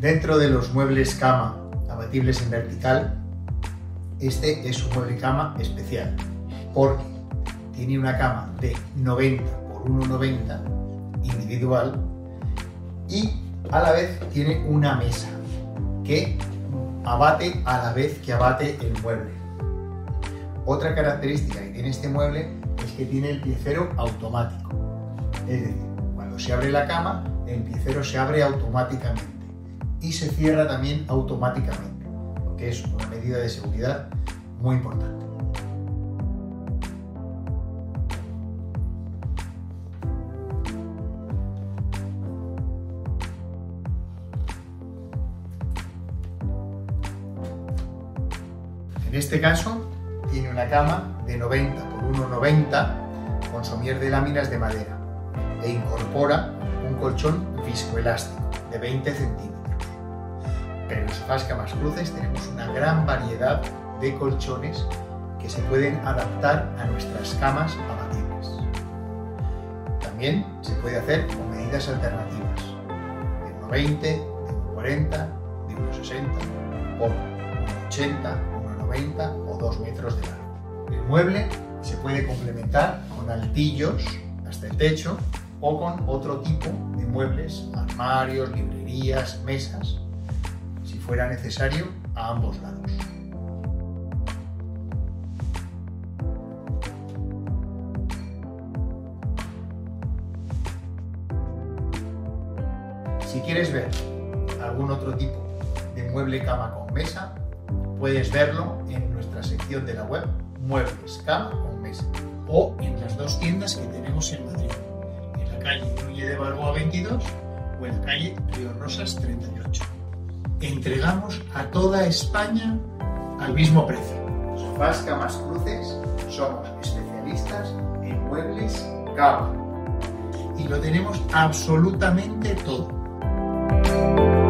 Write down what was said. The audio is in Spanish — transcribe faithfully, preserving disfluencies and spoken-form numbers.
Dentro de los muebles cama abatibles en vertical, este es un mueble cama especial porque tiene una cama de noventa por uno noventa individual y a la vez tiene una mesa que abate a la vez que abate el mueble. Otra característica que tiene este mueble es que tiene el piecero automático. Es decir, cuando se abre la cama, el piecero se abre automáticamente y se cierra también automáticamente, lo que es una medida de seguridad muy importante. En este caso, tiene una cama de noventa por uno noventa con somier de láminas de madera e incorpora un colchón viscoelástico de veinte centímetros. Pero en Sofás Camas Cruces tenemos una gran variedad de colchones que se pueden adaptar a nuestras camas abatibles. También se puede hacer con medidas alternativas de uno veinte, de uno cuarenta, de uno sesenta o uno ochenta, uno noventa o dos metros de largo. El mueble se puede complementar con altillos hasta el techo o con otro tipo de muebles, armarios, librerías, mesas, si fuera necesario a ambos lados. Si quieres ver algún otro tipo de mueble cama con mesa, puedes verlo en nuestra sección de la web Muebles Cama con Mesa o en las dos tiendas que tenemos en Madrid, en la calle Núñez de Balboa veintidós o en la calle Río Rosas treinta y ocho. Entregamos a toda España al mismo precio. Sofás Camas Cruces somos especialistas en muebles cama y lo tenemos absolutamente todo.